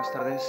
buenas tardes.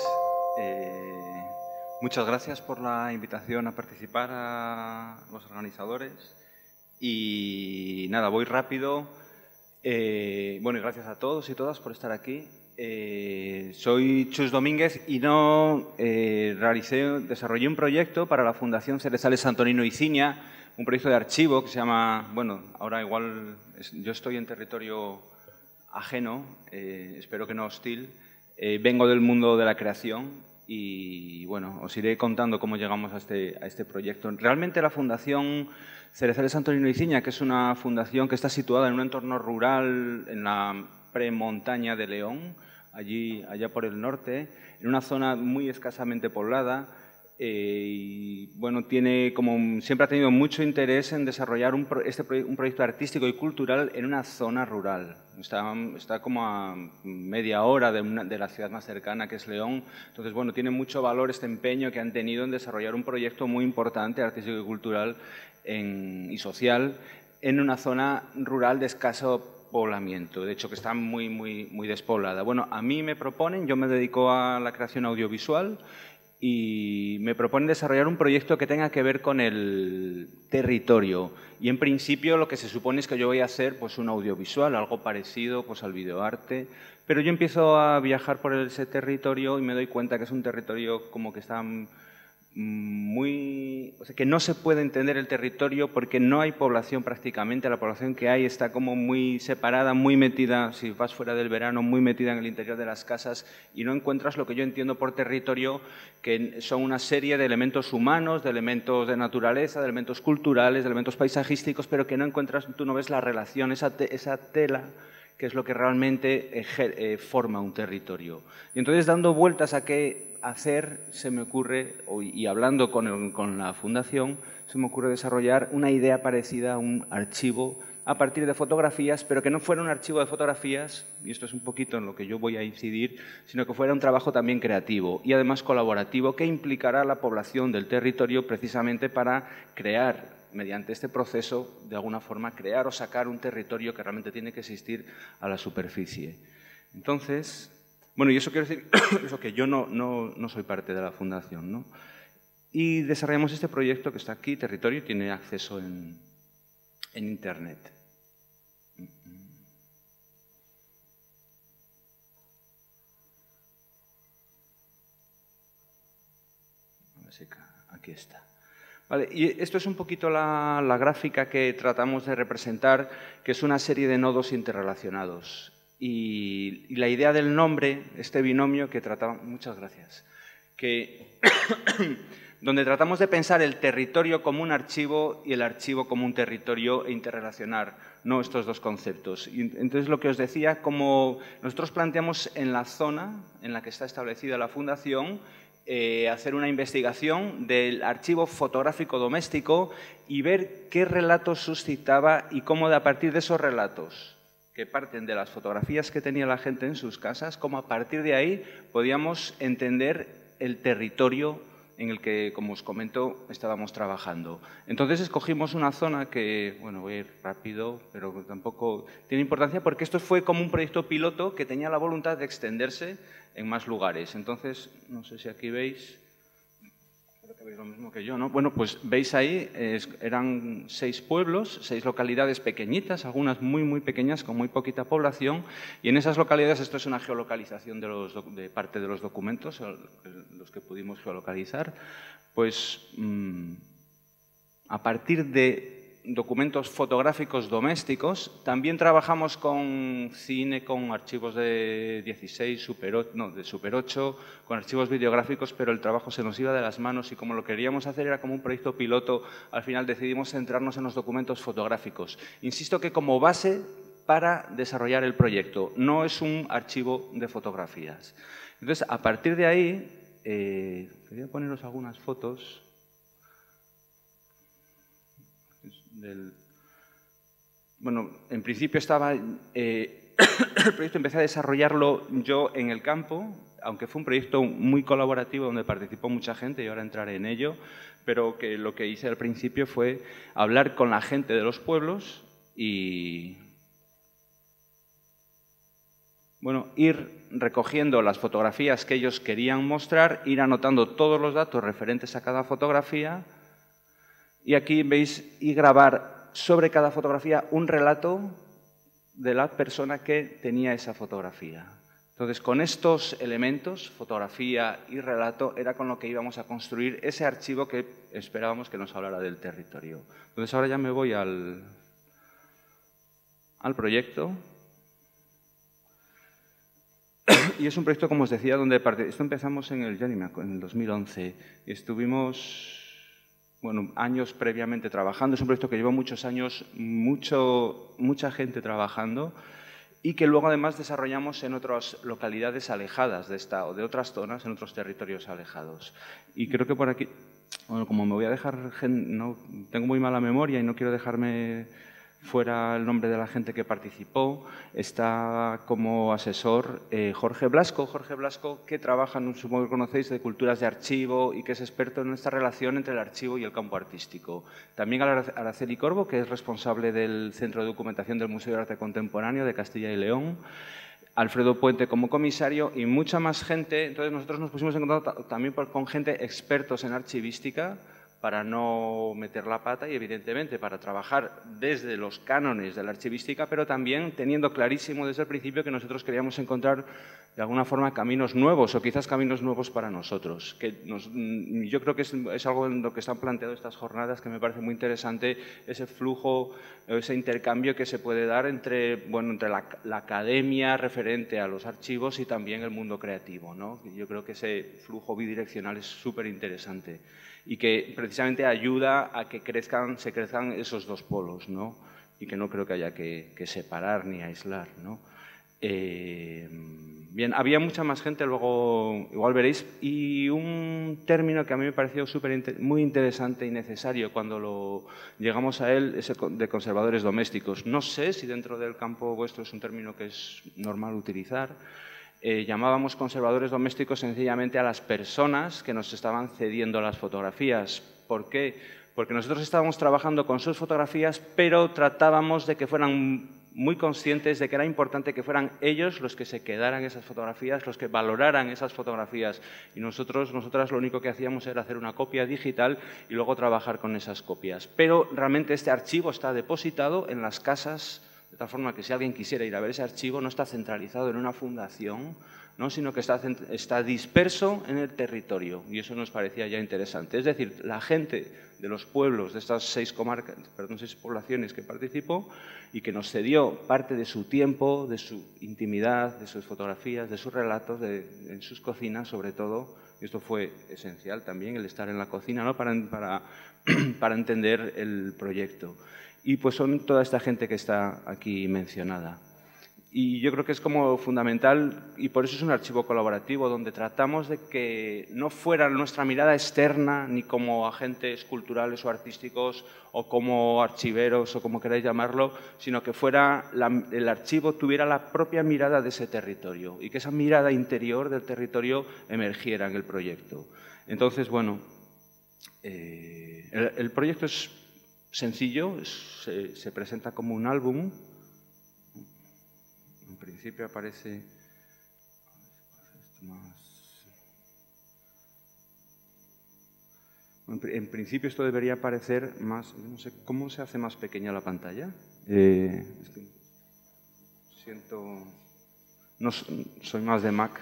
Muchas gracias por la invitación a participar a los organizadores. Y nada, voy rápido. Bueno, y gracias a todos y todas por estar aquí. Soy Chus Domínguez y desarrollé un proyecto para la Fundación Cerezales Antonino y Ciña, un proyecto de archivo que se llama, bueno, ahora igual yo estoy en territorio ajeno, espero que no hostil. Vengo del mundo de la creación y, bueno, os iré contando cómo llegamos a este proyecto. Realmente la Fundación Cerezales Antonino y Ciña, que es una fundación que está situada en un entorno rural en la premontaña de León, allá por el norte, en una zona muy escasamente poblada, y bueno, siempre ha tenido mucho interés en desarrollar un proyecto artístico y cultural en una zona rural. Está como a media hora de la ciudad más cercana, que es León. Entonces, bueno, tiene mucho valor este empeño que han tenido en desarrollar un proyecto muy importante, artístico y cultural y social, en una zona rural de escaso poblamiento, de hecho que está muy, muy, muy despoblada. Bueno, a mí me proponen, yo me dedico a la creación audiovisual, y me proponen desarrollar un proyecto que tenga que ver con el territorio. Y en principio lo que se supone es que yo voy a hacer pues, un audiovisual, algo parecido pues, al videoarte. Pero yo empiezo a viajar por ese territorio y me doy cuenta que es un territorio como que está o sea, que no se puede entender el territorio porque no hay población prácticamente. La población que hay está como muy separada, muy metida, si vas fuera del verano, muy metida en el interior de las casas y no encuentras lo que yo entiendo por territorio, que son una serie de elementos humanos, de elementos de naturaleza, de elementos culturales, de elementos paisajísticos, pero que no encuentras, tú no ves la relación, esa tela, que es lo que realmente forma un territorio. Y entonces, dando vueltas a qué hacer, se me ocurre, y hablando con la Fundación, se me ocurre desarrollar una idea parecida a un archivo a partir de fotografías, pero que no fuera un archivo de fotografías, y esto es un poquito en lo que yo voy a incidir, sino que fuera un trabajo también creativo y además colaborativo que implicará a la población del territorio precisamente para crear, mediante este proceso, de alguna forma, crear o sacar un territorio que realmente tiene que existir a la superficie. Entonces, bueno, y eso quiero decir eso, que yo no soy parte de la Fundación, ¿no? Y desarrollamos este proyecto que está aquí, Territorio, y tiene acceso en Internet. Aquí está. Vale, y esto es un poquito la gráfica que tratamos de representar, que es una serie de nodos interrelacionados. Y la idea del nombre, este binomio que tratamos, muchas gracias, donde tratamos de pensar el territorio como un archivo y el archivo como un territorio e interrelacionar, ¿no?, estos dos conceptos. Y entonces, lo que os decía, como nosotros planteamos en la zona en la que está establecida la Fundación, hacer una investigación del archivo fotográfico doméstico y ver qué relatos suscitaba y cómo, a partir de esos relatos, que parten de las fotografías que tenía la gente en sus casas, cómo a partir de ahí podíamos entender el territorio en el que, como os comento, estábamos trabajando. Entonces escogimos una zona que, bueno, voy a ir rápido, pero tampoco tiene importancia, porque esto fue como un proyecto piloto que tenía la voluntad de extenderse en más lugares. Entonces, no sé si aquí veis, creo que veis lo mismo que yo, ¿no? Bueno, pues veis ahí, eran 6 pueblos, 6 localidades pequeñitas, algunas muy, muy pequeñas, con muy poquita población, y en esas localidades, esto es una geolocalización de parte de los documentos, los que pudimos geolocalizar, pues a partir de documentos fotográficos domésticos, también trabajamos con cine, con archivos de 16, de Super 8, con archivos videográficos, pero el trabajo se nos iba de las manos y como lo queríamos hacer era como un proyecto piloto, al final decidimos centrarnos en los documentos fotográficos. Insisto que como base para desarrollar el proyecto, no es un archivo de fotografías. Entonces, a partir de ahí, quería poneros algunas fotos. Bueno, en principio estaba el proyecto, empecé a desarrollarlo yo en el campo, aunque fue un proyecto muy colaborativo donde participó mucha gente y ahora entraré en ello, pero que lo que hice al principio fue hablar con la gente de los pueblos y, bueno, ir recogiendo las fotografías que ellos querían mostrar, ir anotando todos los datos referentes a cada fotografía y aquí veis y grabar sobre cada fotografía un relato de la persona que tenía esa fotografía. Entonces, con estos elementos, fotografía y relato, era con lo que íbamos a construir ese archivo que esperábamos que nos hablara del territorio. Entonces, ahora ya me voy al proyecto. Y es un proyecto, como os decía, donde esto empezamos en el 2011 y estuvimos años previamente trabajando. Es un proyecto que lleva muchos años, mucha gente trabajando y que luego además desarrollamos en otras localidades alejadas de esta o de otras zonas, en otros territorios alejados. Y creo que por aquí, como me voy a dejar, no, tengo muy mala memoria y no quiero dejarme fuera el nombre de la gente que participó, está como asesor Jorge Blasco, que trabaja, supongo que conocéis, de culturas de archivo y que es experto en esta relación entre el archivo y el campo artístico. También Araceli Corvo, que es responsable del Centro de Documentación del Museo de Arte Contemporáneo de Castilla y León, Alfredo Puente como comisario y mucha más gente. Entonces nosotros nos pusimos en contacto también con gente expertos en archivística, para no meter la pata y, evidentemente, para trabajar desde los cánones de la archivística, pero también teniendo clarísimo desde el principio que nosotros queríamos encontrar, de alguna forma, caminos nuevos o quizás caminos nuevos para nosotros. Yo creo que es algo en lo que están planteado estas jornadas que me parece muy interesante, ese flujo, ese intercambio que se puede dar entre la academia referente a los archivos y también el mundo creativo, ¿no? Yo creo que ese flujo bidireccional es súper interesante y que precisamente ayuda a que se crezcan esos dos polos, ¿no? Y que no creo que haya que separar ni aislar, ¿no? Bien, había mucha más gente, luego igual veréis, y un término que a mí me pareció muy interesante y necesario cuando llegamos a él es el de conservadores domésticos. No sé si dentro del campo vuestro es un término que es normal utilizar. Llamábamos conservadores domésticos sencillamente a las personas que nos estaban cediendo las fotografías. ¿Por qué? Porque nosotros estábamos trabajando con sus fotografías, pero tratábamos de que fueran muy conscientes de que era importante que fueran ellos los que se quedaran esas fotografías, los que valoraran esas fotografías. Y nosotras lo único que hacíamos era hacer una copia digital y luego trabajar con esas copias. Pero realmente este archivo está depositado en las casas, de tal forma que si alguien quisiera ir a ver ese archivo no está centralizado en una fundación, ¿no? Sino que está disperso en el territorio y eso nos parecía ya interesante. Es decir, la gente de los pueblos de estas 6 poblaciones que participó y que nos cedió parte de su tiempo, de su intimidad, de sus fotografías, de sus relatos, en sus cocinas sobre todo. Y esto fue esencial también, el estar en la cocina, ¿no? para entender el proyecto. Y pues son toda esta gente que está aquí mencionada. Y yo creo que es como fundamental, y por eso es un archivo colaborativo, donde tratamos de que no fuera nuestra mirada externa, ni como agentes culturales o artísticos, o como archiveros, o como queráis llamarlo, sino que fuera el archivo tuviera la propia mirada de ese territorio, y que esa mirada interior del territorio emergiera en el proyecto. Entonces, bueno, el proyecto es sencillo, se presenta como un álbum. En principio aparece... En principio esto debería aparecer más... No sé, ¿cómo se hace más pequeña la pantalla? Siento... No, soy más de Mac.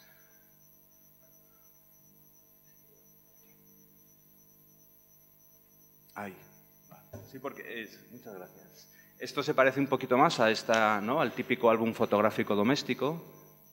Ahí. Sí, porque es... Muchas gracias. Esto se parece un poquito más a ¿no? al típico álbum fotográfico doméstico.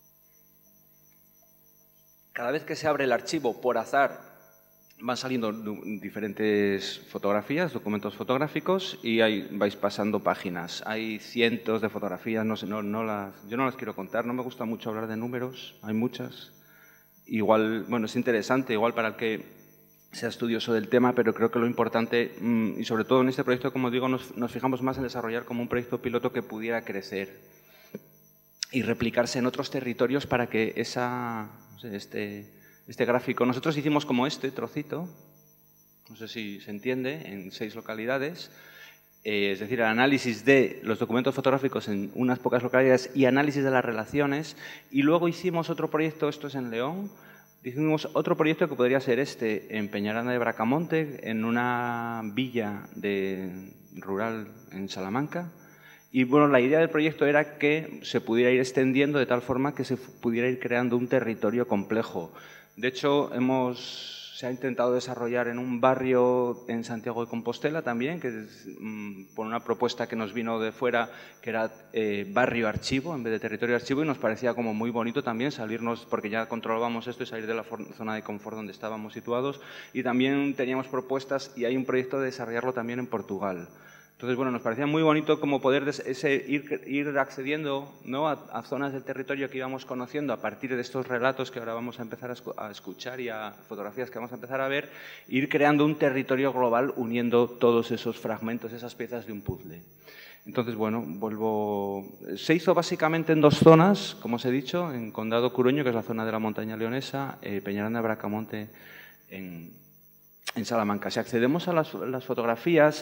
Cada vez que se abre el archivo, por azar, van saliendo diferentes fotografías, documentos fotográficos, y ahí vais pasando páginas. Hay cientos de fotografías, no sé, yo no las quiero contar, no me gusta mucho hablar de números, hay muchas. Igual, bueno, es interesante, igual para el que sea estudioso del tema, pero creo que lo importante, y sobre todo en este proyecto, como digo, nos fijamos más en desarrollar como un proyecto piloto que pudiera crecer y replicarse en otros territorios para que no sé, este gráfico... Nosotros hicimos como este trocito, no sé si se entiende, en 6 localidades, es decir, el análisis de los documentos fotográficos en unas pocas localidades y análisis de las relaciones. Y luego hicimos otro proyecto, esto es en León, hicimos otro proyecto que podría ser en Peñaranda de Bracamonte, en una villa rural en Salamanca. Y bueno, la idea del proyecto era que se pudiera ir extendiendo de tal forma que se pudiera ir creando un territorio complejo. De hecho, se ha intentado desarrollar en un barrio en Santiago de Compostela también, que es por una propuesta que nos vino de fuera, que era barrio archivo en vez de territorio archivo, y nos parecía como muy bonito también salirnos, porque ya controlábamos esto, y salir de la zona de confort donde estábamos situados. Y también teníamos propuestas, y hay un proyecto de desarrollarlo también en Portugal. Entonces, bueno, nos parecía muy bonito como poder ir accediendo, ¿no?, a zonas del territorio que íbamos conociendo a partir de estos relatos que ahora vamos a empezar a escuchar y a fotografías que vamos a empezar a ver, ir creando un territorio global uniendo todos esos fragmentos, esas piezas de un puzzle. Entonces, bueno, se hizo básicamente en 2 zonas, como os he dicho, en Condado Curueño, que es la zona de la montaña leonesa, Peñaranda de Bracamonte en Salamanca. Si accedemos a las fotografías,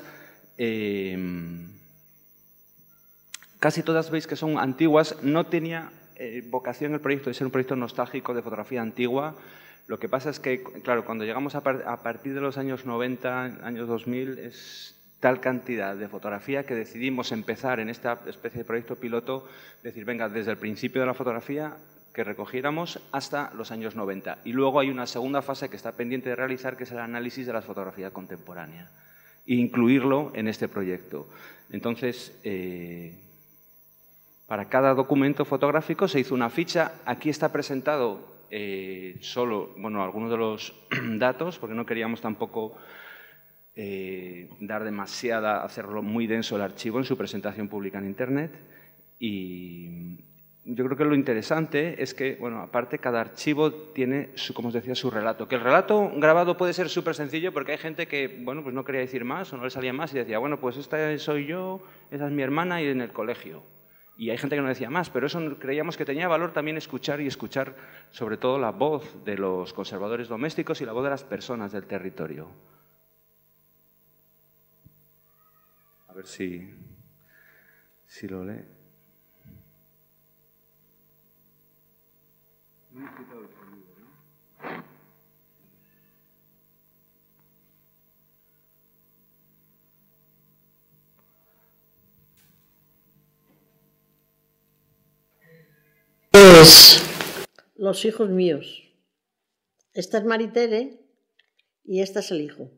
casi todas veis que son antiguas. No tenía vocación el proyecto de ser un proyecto nostálgico de fotografía antigua. Lo que pasa es que, claro, cuando llegamos a partir de los años 90, años 2000, es tal cantidad de fotografía que decidimos empezar en esta especie de proyecto piloto, decir, venga, desde el principio de la fotografía que recogiéramos hasta los años 90. Y luego hay una segunda fase que está pendiente de realizar, que es el análisis de la fotografía contemporánea, e incluirlo en este proyecto. Entonces, para cada documento fotográfico se hizo una ficha. Aquí está presentado solo, bueno, algunos de los datos, porque no queríamos tampoco hacerlo muy denso el archivo en su presentación pública en Internet. Y yo creo que lo interesante es que, bueno, aparte cada archivo tiene, como os decía, su relato. Que el relato grabado puede ser súper sencillo porque hay gente que, bueno, pues no quería decir más o no le salía más y decía, bueno, pues esta soy yo, esa es mi hermana y en el colegio. Y hay gente que no decía más, pero eso creíamos que tenía valor también escuchar, y escuchar sobre todo la voz de los conservadores domésticos y la voz de las personas del territorio. A ver si lo lee. Los hijos míos. Esta es Maritere y este es el hijo.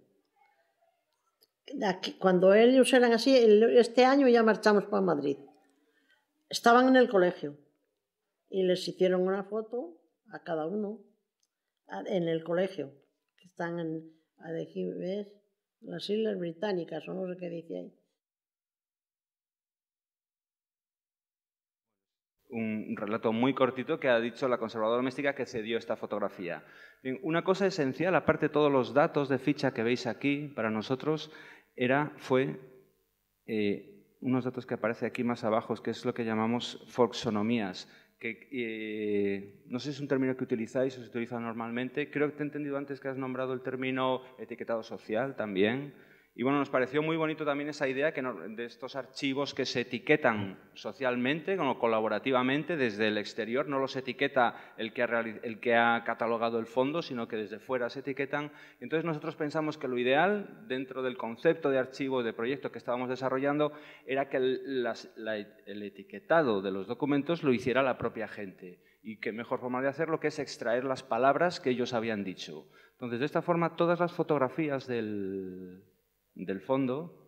Cuando ellos eran así, este año ya marchamos para Madrid. Estaban en el colegio y les hicieron una foto a cada uno en el colegio, que están aquí, ¿ves? Las Islas Británicas, o no sé qué dice ahí. Un relato muy cortito que ha dicho la conservadora doméstica que cedió esta fotografía. Bien, una cosa esencial, aparte de todos los datos de ficha que veis aquí, para nosotros fue unos datos que aparece aquí más abajo, que es lo que llamamos folksonomías, que no sé si es un término que utilizáis o se utiliza normalmente. Creo que te he entendido antes que has nombrado el término etiquetado social también. Y bueno, nos pareció muy bonito también esa idea de estos archivos que se etiquetan socialmente, o colaborativamente, desde el exterior. No los etiqueta el que ha catalogado el fondo, sino que desde fuera se etiquetan. Entonces nosotros pensamos que lo ideal, dentro del concepto de archivo de proyecto que estábamos desarrollando, era que el etiquetado de los documentos lo hiciera la propia gente. Y qué mejor forma de hacerlo que es extraer las palabras que ellos habían dicho. Entonces, de esta forma, todas las fotografías del fondo,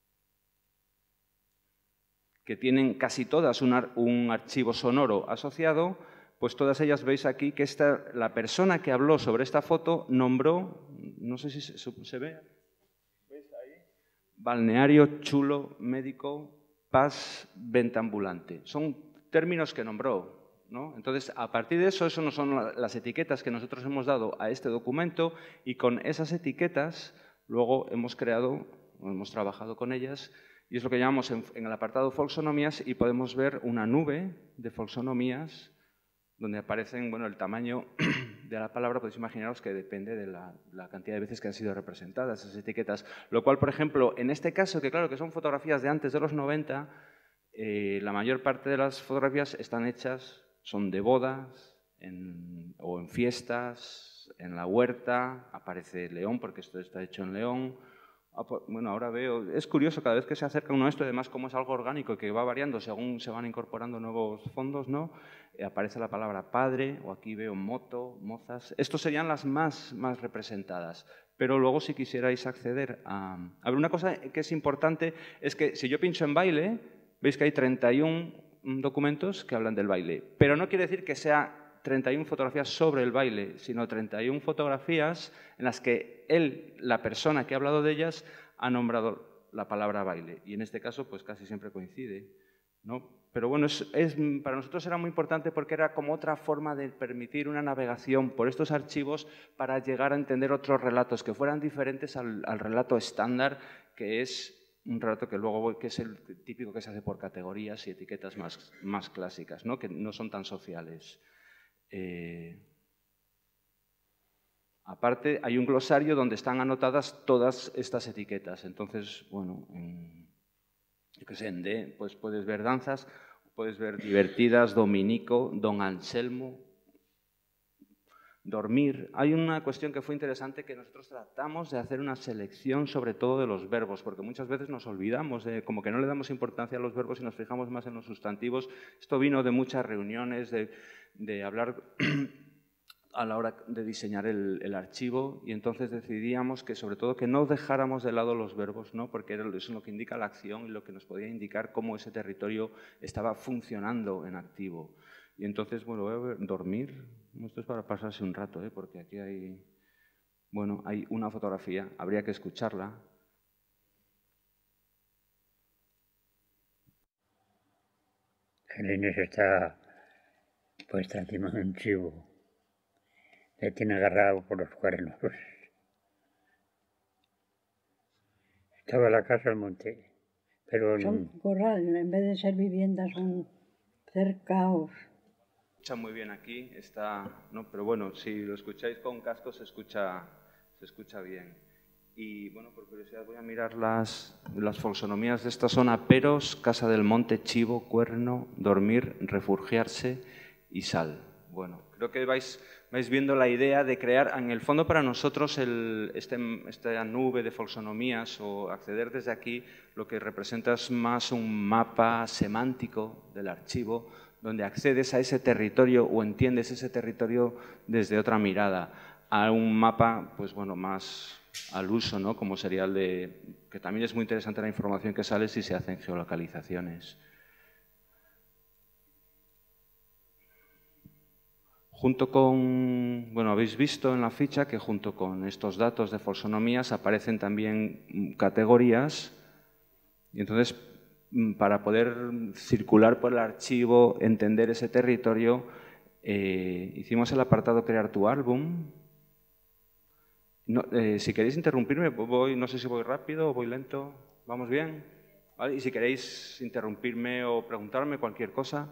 que tienen casi todas un archivo sonoro asociado, pues todas ellas veis aquí que la persona que habló sobre esta foto nombró, no sé si se ve, ¿veis ahí? Balneario, chulo, médico, paz, venta ambulante. Son términos que nombró, ¿no? Entonces, a partir de eso no son las etiquetas que nosotros hemos dado a este documento, y con esas etiquetas luego hemos trabajado con ellas, y es lo que llamamos en el apartado folksonomías, y podemos ver una nube de folksonomías donde aparecen, bueno, el tamaño de la palabra, podéis imaginaros que depende de la cantidad de veces que han sido representadas esas etiquetas. Lo cual, por ejemplo, en este caso, que claro que son fotografías de antes de los 90, la mayor parte de las fotografías están hechas, son de bodas o en fiestas, en la huerta, aparece León porque esto está hecho en León. Bueno, ahora veo, es curioso cada vez que se acerca uno a esto, además como es algo orgánico y que va variando según se van incorporando nuevos fondos, ¿no? Aparece la palabra padre, o aquí veo moto, mozas. Estos serían las más representadas. Pero luego si quisierais acceder a ver, una cosa que es importante es que si yo pincho en baile, veis que hay 31 documentos que hablan del baile. Pero no quiere decir que sea 31 fotografías sobre el baile, sino 31 fotografías en las que él, la persona que ha hablado de ellas, ha nombrado la palabra baile. Y en este caso, pues casi siempre coincide, ¿no? Pero bueno, para nosotros era muy importante porque era como otra forma de permitir una navegación por estos archivos para llegar a entender otros relatos que fueran diferentes al relato estándar, que es un relato que luego que es el típico que se hace por categorías y etiquetas más clásicas, ¿no? Que no son tan sociales. Aparte, hay un glosario donde están anotadas todas estas etiquetas. Entonces, bueno, yo qué sé, en D, pues puedes ver danzas, puedes ver divertidas, Dominico, Don Anselmo, dormir. Hay una cuestión que fue interesante que nosotros tratamos de hacer una selección sobre todo de los verbos, porque muchas veces nos olvidamos, como que no le damos importancia a los verbos y nos fijamos más en los sustantivos. Esto vino de muchas reuniones, de hablar a la hora de diseñar el archivo, y entonces decidíamos que sobre todo que no dejáramos de lado los verbos, ¿no? Porque eso es lo que indica la acción y lo que nos podía indicar cómo ese territorio estaba funcionando en activo. Y entonces, bueno, voy a ver, dormir, esto es para pasarse un rato, porque aquí hay, bueno, hay una fotografía, habría que escucharla. El Inés está puesta encima de un chivo. Le tiene agarrado por los cuernos. Estaba la casa al monte, pero son corral, en vez de ser viviendas, son cercaos. Escucha muy bien aquí, no, pero bueno, si lo escucháis con casco se escucha bien. Y bueno, por curiosidad voy a mirar las folsonomías de esta zona: Peros, Casa del Monte, Chivo, Cuerno, Dormir, Refugiarse y Sal. Bueno, creo que vais viendo la idea de crear, en el fondo para nosotros, esta nube de folsonomías, o acceder desde aquí, lo que representa es más un mapa semántico del archivo, donde accedes a ese territorio o entiendes ese territorio desde otra mirada, a un mapa, pues bueno, más al uso, ¿no? Como sería el de, que también es muy interesante la información que sale si se hacen geolocalizaciones. Junto con, bueno, habéis visto en la ficha que junto con estos datos de folsonomías aparecen también categorías, y entonces para poder circular por el archivo, entender ese territorio, hicimos el apartado Crear tu álbum. No, si queréis interrumpirme, no sé si voy rápido o voy lento. ¿Vamos bien? ¿Vale? Y si queréis interrumpirme o preguntarme cualquier cosa.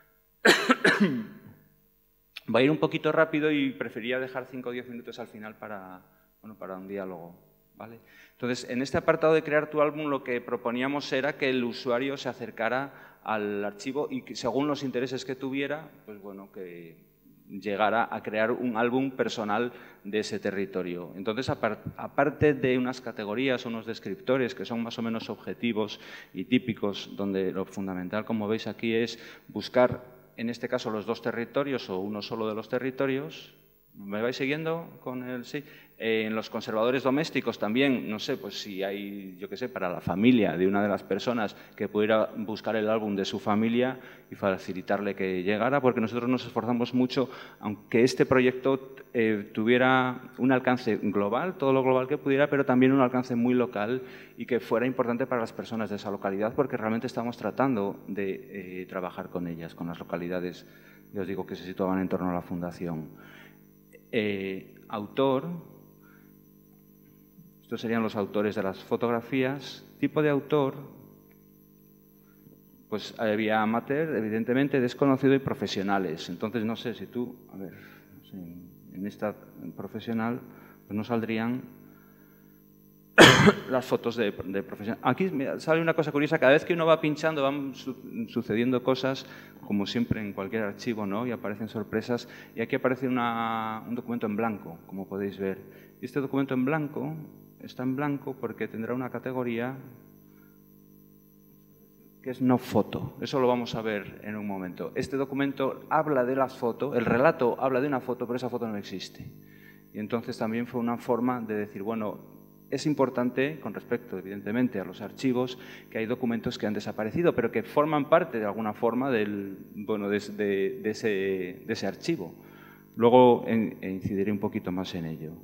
Va a ir un poquito rápido y prefería dejar 5 o 10 minutos al final para un diálogo, ¿vale? Entonces, en este apartado de Crear tu álbum, lo que proponíamos era que el usuario se acercara al archivo y que, según los intereses que tuviera, pues bueno, que llegara a crear un álbum personal de ese territorio. Entonces, aparte de unas categorías, unos descriptores que son más o menos objetivos y típicos, donde lo fundamental, como veis aquí, es buscar, en este caso, los dos territorios o uno solo de los territorios. ¿Me vais siguiendo con el sí? En los conservadores domésticos también, no sé, pues si hay, yo qué sé, para la familia de una de las personas que pudiera buscar el álbum de su familia y facilitarle que llegara, porque nosotros nos esforzamos mucho, aunque este proyecto tuviera un alcance global, todo lo global que pudiera, pero también un alcance muy local y que fuera importante para las personas de esa localidad, porque realmente estamos tratando de trabajar con ellas, con las localidades, ya os digo, que se situaban en torno a la fundación. Autor, estos serían los autores de las fotografías. Tipo de autor, pues había amateur, evidentemente, desconocido y profesionales. Entonces, no sé si tú, a ver, no sé, en esta profesional, pues no saldrían las fotos de profesional. Aquí sale una cosa curiosa, cada vez que uno va pinchando van sucediendo cosas, como siempre en cualquier archivo, ¿no? Y aparecen sorpresas, y aquí aparece un documento en blanco, como podéis ver. Y este documento en blanco está en blanco porque tendrá una categoría que es no foto. Eso lo vamos a ver en un momento. Este documento habla de las fotos, el relato habla de una foto, pero esa foto no existe. Y entonces también fue una forma de decir, bueno, es importante, con respecto, evidentemente, a los archivos, que hay documentos que han desaparecido, pero que forman parte, de alguna forma, de ese archivo. Luego incidiré un poquito más en ello.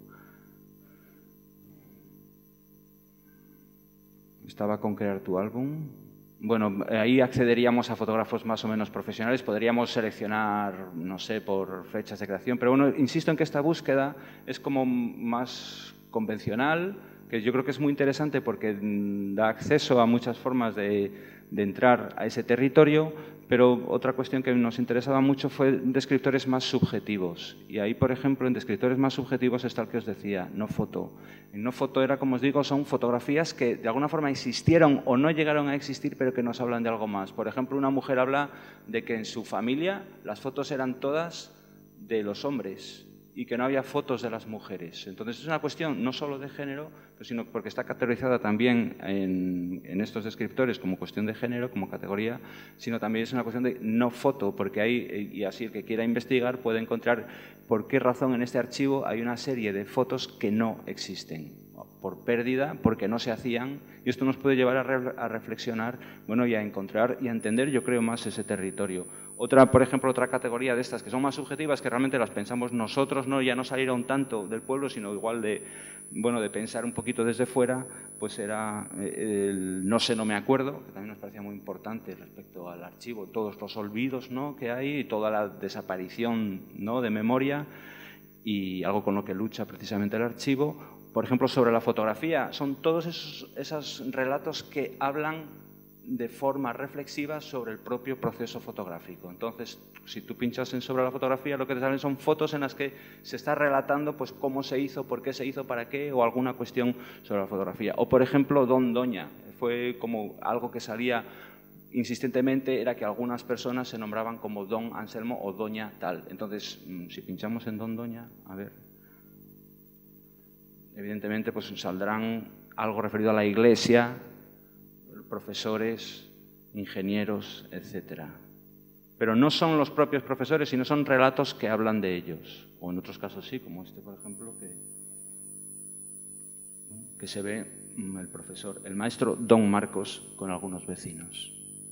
Estaba con crear tu álbum. Bueno, ahí accederíamos a fotógrafos más o menos profesionales, podríamos seleccionar, no sé, por fechas de creación, pero bueno, insisto en que esta búsqueda es como más convencional, que yo creo que es muy interesante porque da acceso a muchas formas de entrar a ese territorio, pero otra cuestión que nos interesaba mucho fue descriptores más subjetivos. Y ahí, por ejemplo, en descriptores más subjetivos está el que os decía, no foto. En no foto era, como os digo, son fotografías que de alguna forma existieron o no llegaron a existir, pero que nos hablan de algo más. Por ejemplo, una mujer habla de que en su familia las fotos eran todas de los hombres y que no había fotos de las mujeres. Entonces es una cuestión no solo de género, sino porque está categorizada también en estos descriptores como cuestión de género, como categoría, sino también es una cuestión de no foto, porque hay, y así el que quiera investigar puede encontrar por qué razón en este archivo hay una serie de fotos que no existen, por pérdida, porque no se hacían, y esto nos puede llevar a reflexionar, bueno, y a encontrar y a entender, yo creo, más ese territorio. Otra, por ejemplo, otra categoría de estas que son más subjetivas, que realmente las pensamos nosotros, ¿no? Ya no salieron tanto del pueblo, sino igual de, bueno, de pensar un poquito desde fuera, pues era el no sé, no me acuerdo, que también nos parecía muy importante respecto al archivo, todos los olvidos, ¿no?, que hay, y toda la desaparición, ¿no?, de memoria, y algo con lo que lucha precisamente el archivo. Por ejemplo, sobre la fotografía, son todos esos relatos que hablan de forma reflexiva sobre el propio proceso fotográfico. Entonces, si tú pinchas en sobre la fotografía, lo que te salen son fotos en las que se está relatando pues cómo se hizo, por qué se hizo, para qué, o alguna cuestión sobre la fotografía. O, por ejemplo, Don Doña. Fue como algo que salía insistentemente, era que algunas personas se nombraban como Don Anselmo o Doña tal. Entonces, si pinchamos en Don Doña, a ver, evidentemente pues saldrán algo referido a la iglesia, profesores, ingenieros, etcétera. Pero no son los propios profesores, sino son relatos que hablan de ellos. O en otros casos sí, como este, por ejemplo, que se ve el profesor, el maestro Don Marcos con algunos vecinos.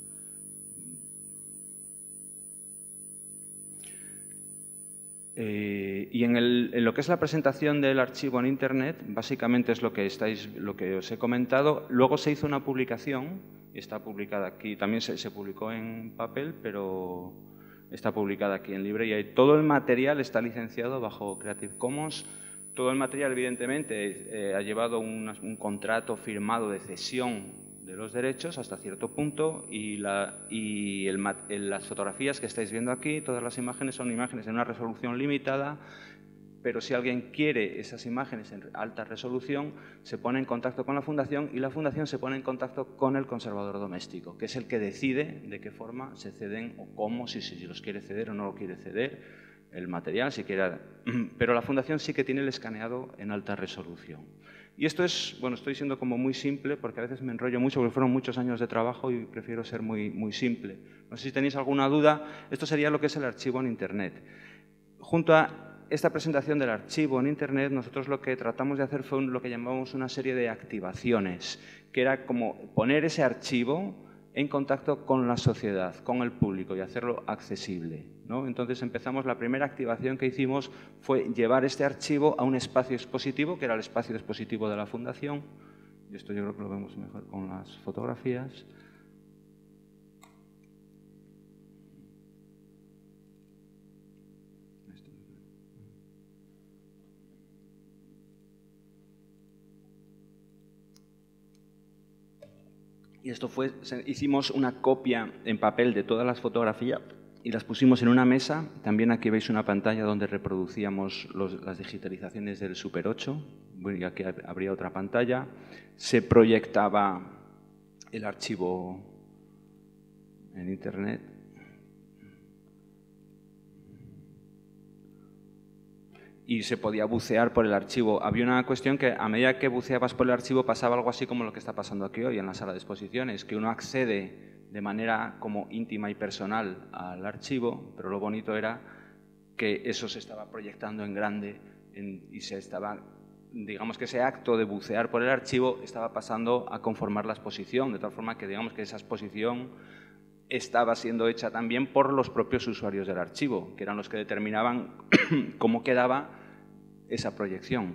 Y en lo que es la presentación del archivo en Internet, básicamente es lo que os he comentado. Luego se hizo una publicación, y está publicada aquí, también se publicó en papel, pero está publicada aquí en librería. Y todo el material está licenciado bajo Creative Commons. Todo el material, evidentemente, ha llevado un contrato firmado de cesión de los derechos hasta cierto punto, y las fotografías que estáis viendo aquí, todas las imágenes son imágenes en una resolución limitada, pero si alguien quiere esas imágenes en alta resolución, se pone en contacto con la Fundación, y la Fundación se pone en contacto con el conservador doméstico, que es el que decide de qué forma se ceden o cómo, si los quiere ceder o no lo quiere ceder, el material, si quiere, pero la Fundación sí que tiene el escaneado en alta resolución. Y esto es, bueno, estoy siendo como muy simple porque a veces me enrollo mucho porque fueron muchos años de trabajo y prefiero ser muy, muy simple. No sé si tenéis alguna duda, esto sería lo que es el archivo en Internet. Junto a esta presentación del archivo en Internet, nosotros lo que tratamos de hacer fue lo que llamamos una serie de activaciones, que era como poner ese archivo en contacto con la sociedad, con el público, y hacerlo accesible, ¿no? Entonces empezamos, la primera activación que hicimos fue llevar este archivo a un espacio expositivo, que era el espacio expositivo de la Fundación, y esto yo creo que lo vemos mejor con las fotografías. Y esto fue, hicimos una copia en papel de todas las fotografías y las pusimos en una mesa. También aquí veis una pantalla donde reproducíamos las digitalizaciones del Super 8. Bueno, y aquí habría otra pantalla. Se proyectaba el archivo en Internet. Y se podía bucear por el archivo. Había una cuestión que a medida que buceabas por el archivo pasaba algo así como lo que está pasando aquí hoy en la sala de exposiciones, que uno accede de manera como íntima y personal al archivo, pero lo bonito era que eso se estaba proyectando en grande y se estaba, digamos que ese acto de bucear por el archivo estaba pasando a conformar la exposición, de tal forma que digamos que esa exposición estaba siendo hecha también por los propios usuarios del archivo, que eran los que determinaban cómo quedaba esa proyección.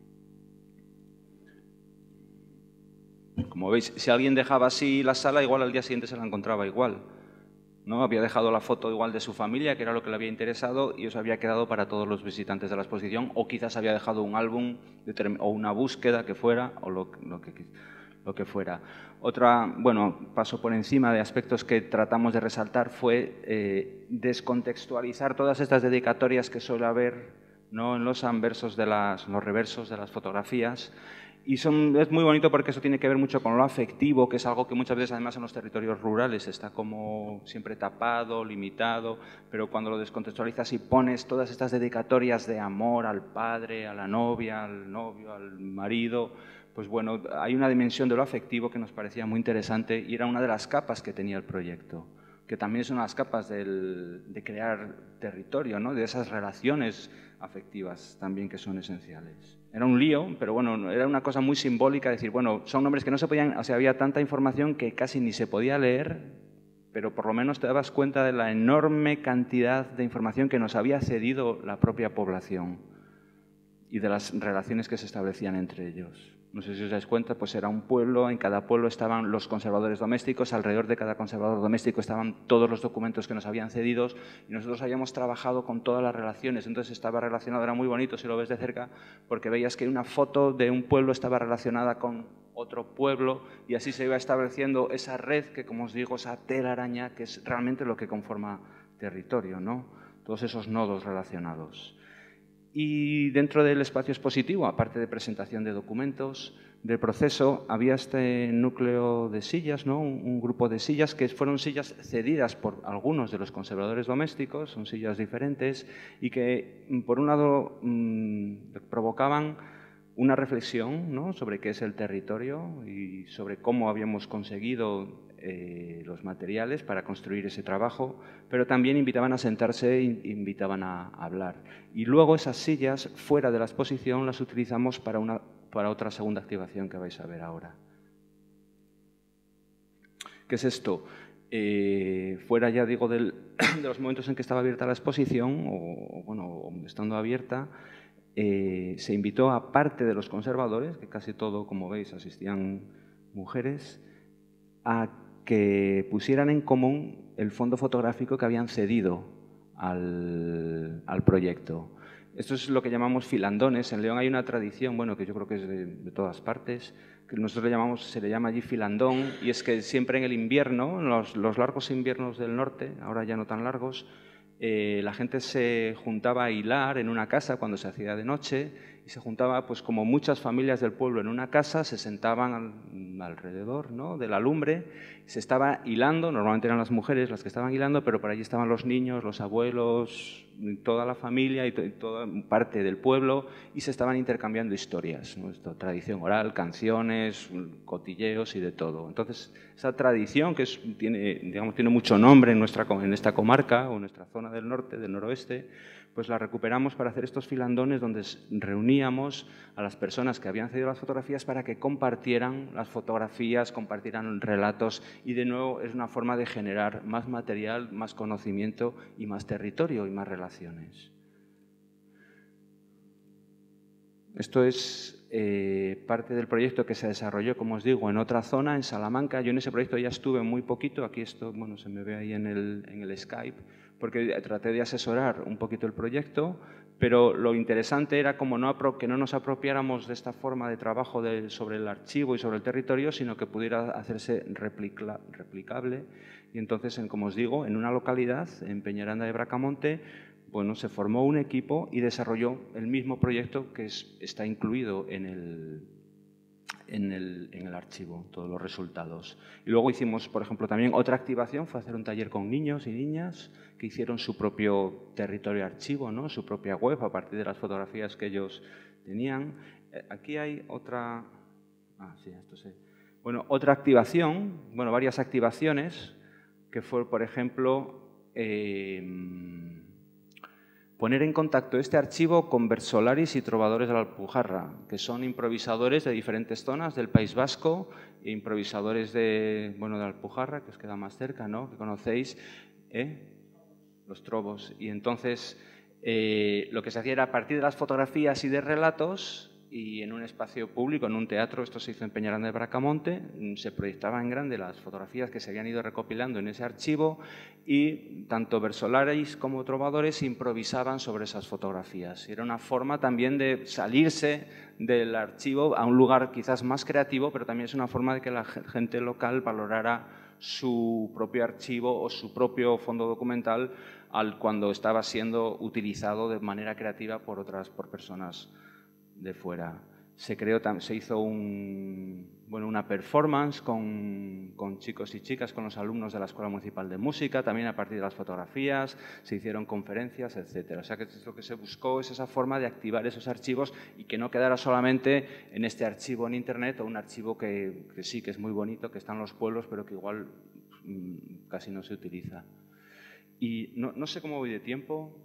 Como veis, si alguien dejaba así la sala, igual al día siguiente se la encontraba igual, ¿no? Había dejado la foto igual de su familia, que era lo que le había interesado, y eso había quedado para todos los visitantes de la exposición, o quizás había dejado un álbum o una búsqueda que fuera, o lo que fuera. Otra, bueno, paso por encima de aspectos que tratamos de resaltar fue descontextualizar todas estas dedicatorias que suele haber, ¿no?, en los anversos los reversos de las fotografías. Y es muy bonito porque eso tiene que ver mucho con lo afectivo, que es algo que muchas veces además en los territorios rurales está como siempre tapado, limitado, pero cuando lo descontextualizas y pones todas estas dedicatorias de amor al padre, a la novia, al novio, al marido, pues bueno, hay una dimensión de lo afectivo que nos parecía muy interesante y era una de las capas que tenía el proyecto, que también es una de las capas de crear territorio, ¿no?, de esas relaciones afectivas también que son esenciales. Era un lío, pero bueno, era una cosa muy simbólica, decir, bueno, son nombres que no se podían, o sea, había tanta información que casi ni se podía leer, pero por lo menos te dabas cuenta de la enorme cantidad de información que nos había cedido la propia población y de las relaciones que se establecían entre ellos. No sé si os dais cuenta, pues era un pueblo, en cada pueblo estaban los conservadores domésticos, alrededor de cada conservador doméstico estaban todos los documentos que nos habían cedido y nosotros habíamos trabajado con todas las relaciones, entonces estaba relacionado, era muy bonito si lo ves de cerca, porque veías que una foto de un pueblo estaba relacionada con otro pueblo y así se iba estableciendo esa red que, como os digo, esa telaraña que es realmente lo que conforma territorio, ¿no? Todos esos nodos relacionados. Y dentro del espacio expositivo, aparte de presentación de documentos, del proceso, había este núcleo de sillas, ¿no?, un grupo de sillas que fueron sillas cedidas por algunos de los conservadores domésticos, son sillas diferentes, y que, por un lado, provocaban una reflexión, ¿no?, sobre qué es el territorio y sobre cómo habíamos conseguido los materiales para construir ese trabajo, pero también invitaban a sentarse e invitaban a hablar. Y luego esas sillas, fuera de la exposición, las utilizamos para otra segunda activación que vais a ver ahora. ¿Qué es esto? Fuera ya, digo, de los momentos en que estaba abierta la exposición, o bueno, estando abierta, se invitó a parte de los conservadores, que casi todo, como veis, asistían mujeres, a que pusieran en común el fondo fotográfico que habían cedido al proyecto. Esto es lo que llamamos filandones. En León hay una tradición, bueno, que yo creo que es de todas partes, que nosotros se le llama allí filandón, y es que siempre en el invierno, los largos inviernos del norte, ahora ya no tan largos, la gente se juntaba a hilar en una casa cuando se hacía de noche y se juntaba, pues como muchas familias del pueblo en una casa, se sentaban alrededor, ¿no?, de la lumbre, se estaba hilando, normalmente eran las mujeres las que estaban hilando, pero por allí estaban los niños, los abuelos, toda la familia y toda parte del pueblo, y se estaban intercambiando historias, ¿no?, tradición oral, canciones, cotilleos y de todo. Entonces, esa tradición que tiene mucho nombre en esta comarca o en nuestra zona del norte, del noroeste, pues la recuperamos para hacer estos filandones donde reuníamos a las personas que habían cedido las fotografías para que compartieran las fotografías, compartieran relatos, y de nuevo es una forma de generar más material, más conocimiento y más territorio y más relaciones. Esto es parte del proyecto que se desarrolló, como os digo, en otra zona, en Salamanca. Yo en ese proyecto ya estuve muy poquito, aquí esto, bueno, se me ve ahí en el Skype, porque traté de asesorar un poquito el proyecto, Pero lo interesante era como que no nos apropiáramos de esta forma de trabajo sobre el archivo y sobre el territorio, sino que pudiera hacerse replicable. Y entonces, como os digo, en una localidad, en Peñaranda de Bracamonte, bueno, se formó un equipo y desarrolló el mismo proyecto que está incluido en el archivo, todos los resultados. Y luego hicimos, por ejemplo, también otra activación, fue hacer un taller con niños y niñas que hicieron su propio territorio archivo, ¿no? Su propia web a partir de las fotografías que ellos tenían. Aquí hay otra... sí, esto sí. Bueno, otra activación, bueno, varias activaciones, que fue, por ejemplo, poner en contacto este archivo con versolaris y trovadores de la Alpujarra, que son improvisadores de diferentes zonas del País Vasco, e improvisadores de la Alpujarra, que os queda más cerca, ¿no? Que conocéis, los trovos. Y entonces lo que se hacía era a partir de las fotografías y de relatos, y en un espacio público, en un teatro, esto se hizo en Peñaranda de Bracamonte, se proyectaban en grande las fotografías que se habían ido recopilando en ese archivo y tanto versolaris como trovadores improvisaban sobre esas fotografías. Y era una forma también de salirse del archivo a un lugar quizás más creativo, pero también es una forma de que la gente local valorara su propio archivo o su propio fondo documental cuando estaba siendo utilizado de manera creativa por personas de fuera. Se hizo una performance con chicos y chicas, con los alumnos de la Escuela Municipal de Música, también a partir de las fotografías, se hicieron conferencias, etc. O sea, que lo que se buscó es esa forma de activar esos archivos y que no quedara solamente en este archivo en Internet o un archivo que sí, que es muy bonito, que está en los pueblos, pero que igual casi no se utiliza. Y no sé cómo voy de tiempo.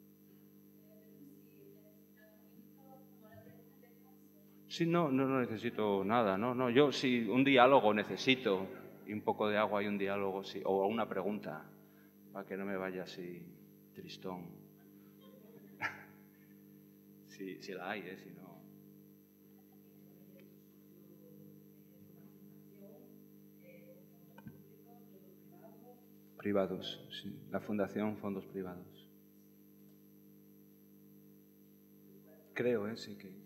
Sí, no necesito nada, no. Yo sí, un diálogo necesito, y un poco de agua y un diálogo, sí, o una pregunta, para que no me vaya así tristón. Si la hay, si no. Privados, sí. La Fundación Fondos Privados. Creo, sí que...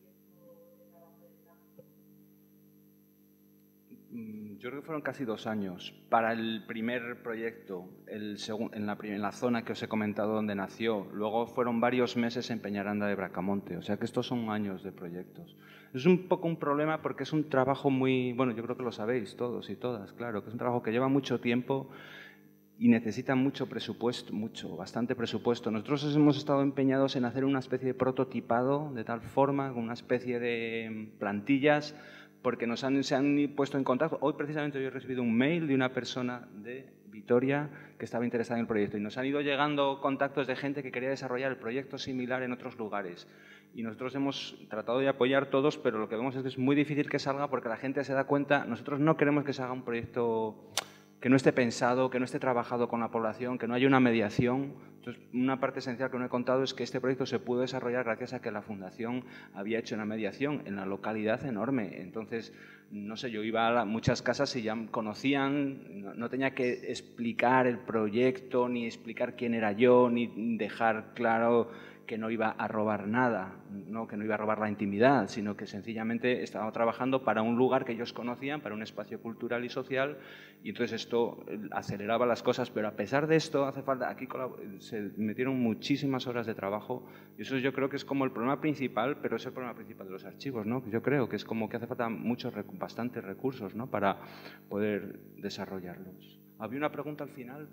Yo creo que fueron casi 2 años para el primer proyecto, en la zona que os he comentado donde nació. Luego fueron varios meses en Peñaranda de Bracamonte, o sea que estos son años de proyectos. Es un poco un problema porque es un trabajo muy... Bueno, yo creo que lo sabéis todos y todas, claro, que es un trabajo que lleva mucho tiempo y necesita mucho presupuesto, bastante presupuesto. Nosotros hemos estado empeñados en hacer una especie de prototipado de tal forma, con una especie de plantillas, porque se han puesto en contacto. Hoy precisamente yo he recibido un mail de una persona de Vitoria que estaba interesada en el proyecto y nos han ido llegando contactos de gente que quería desarrollar el proyecto similar en otros lugares. Y nosotros hemos tratado de apoyar todos, pero lo que vemos es que es muy difícil que salga porque la gente se da cuenta, nosotros no queremos que se haga un proyecto que no esté pensado, que no esté trabajado con la población, que no haya una mediación. Entonces, una parte esencial que no he contado es que este proyecto se pudo desarrollar gracias a que la Fundación había hecho una mediación en la localidad enorme. Entonces, no sé, yo iba a muchas casas y ya conocían, no tenía que explicar el proyecto, ni explicar quién era yo, ni dejar claro que no iba a robar nada, no que no iba a robar la intimidad, sino que sencillamente estaba trabajando para un lugar que ellos conocían, para un espacio cultural y social, y entonces esto aceleraba las cosas, pero a pesar de esto hace falta, aquí se metieron muchísimas horas de trabajo, y eso yo creo que es como el problema principal, pero es el problema principal de los archivos, ¿no? Yo creo que es como que hace falta bastantes recursos, ¿no?, para poder desarrollarlos. ¿Había una pregunta al final?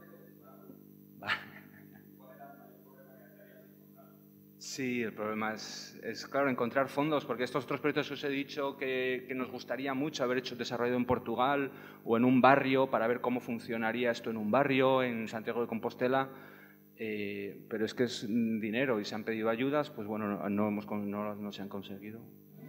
Sí, el problema es claro, encontrar fondos, porque estos otros proyectos que os he dicho que nos gustaría mucho haber desarrollado en Portugal o en un barrio para ver cómo funcionaría esto en un barrio, en Santiago de Compostela, pero es que es dinero y se han pedido ayudas, pues bueno, no se han conseguido.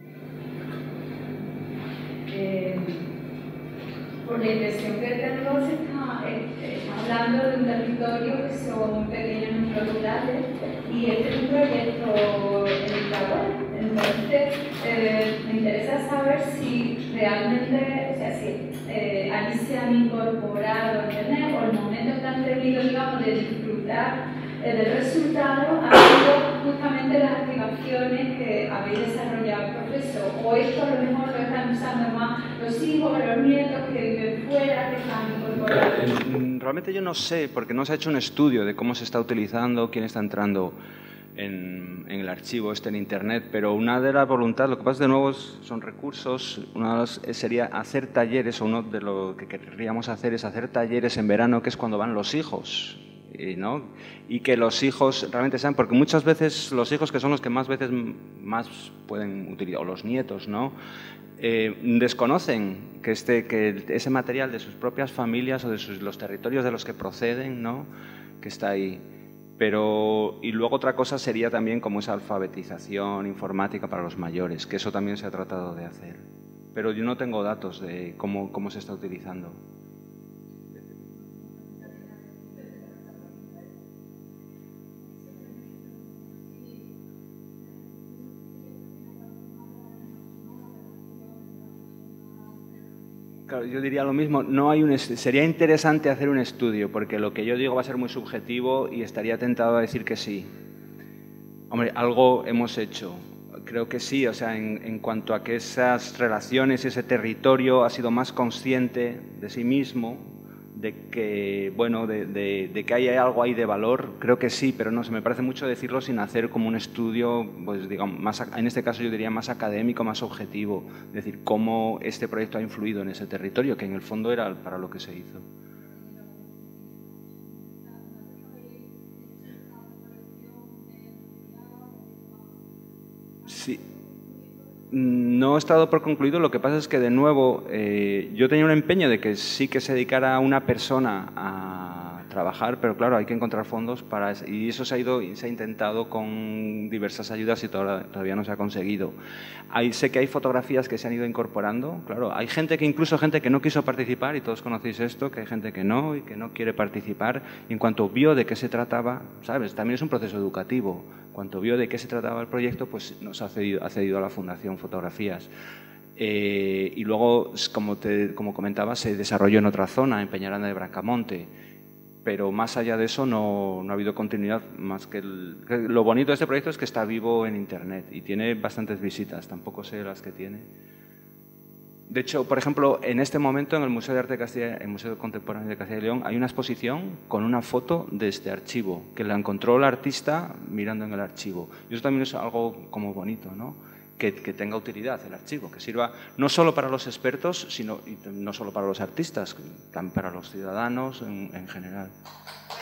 Por la impresión que tengo, se está hablando de un territorio que son pequeños números rurales y este es un proyecto en la web. Entonces, me interesa saber si realmente, o sea, si allí se han incorporado, ¿entendés? O el momento que han tenido, digamos, de disfrutar del resultado ha sido justamente las activaciones que habéis desarrollado el proceso, o esto a lo mejor lo están usando más los hijos, los nietos que viven fuera, que están incorporados. Realmente yo no sé, porque no se ha hecho un estudio de cómo se está utilizando, quién está entrando en el archivo en Internet, pero una de las voluntades, lo que pasa de nuevo son recursos, una de las sería hacer talleres, o uno de lo que querríamos hacer es hacer talleres en verano, que es cuando van los hijos, ¿no? Y que los hijos realmente sean, porque muchas veces los hijos, que son los que más veces más pueden utilizar, o los nietos, ¿no? Desconocen que ese material de sus propias familias o de los territorios de los que proceden, ¿no? Que está ahí. Pero, y luego otra cosa sería también como esa alfabetización informática para los mayores, que eso también se ha tratado de hacer. Pero yo no tengo datos de cómo se está utilizando. Claro, yo diría lo mismo, sería interesante hacer un estudio, porque lo que yo digo va a ser muy subjetivo y estaría tentado a decir que sí. Hombre, algo hemos hecho, creo que sí, o sea, en cuanto a que esas relaciones, ese territorio ha sido más consciente de sí mismo, de que, bueno, de que hay algo ahí de valor, creo que sí, pero no sé, me parece mucho decirlo sin hacer como un estudio, pues digamos, en este caso yo diría más académico, más objetivo, es decir, cómo este proyecto ha influido en ese territorio, que en el fondo era para lo que se hizo. Sí. No he estado por concluido, lo que pasa es que de nuevo yo tenía un empeño de que sí que se dedicara una persona a trabajar, pero claro, hay que encontrar fondos para eso, y eso se ha intentado con diversas ayudas y todavía no se ha conseguido. Sé que hay fotografías que se han ido incorporando, claro, hay gente que no quiso participar, y todos conocéis esto, que hay gente que no y que no quiere participar, y en cuanto vio de qué se trataba, ¿sabes? También es un proceso educativo. Cuando vio de qué se trataba el proyecto, pues nos ha cedido a la Fundación Fotografías. Y luego, como comentaba, se desarrolló en otra zona, en Peñaranda de Bracamonte. Pero más allá de eso no ha habido continuidad, más que lo bonito de este proyecto es que está vivo en Internet y tiene bastantes visitas, tampoco sé las que tiene. De hecho, por ejemplo, en este momento en el Museo de Arte de Castilla, el Museo Contemporáneo de Castilla y León, hay una exposición con una foto de este archivo, que la encontró el artista mirando en el archivo. Y eso también es algo como bonito, ¿no? Que tenga utilidad el archivo, que sirva no solo para los expertos, sino no solo para los artistas, también para los ciudadanos en general.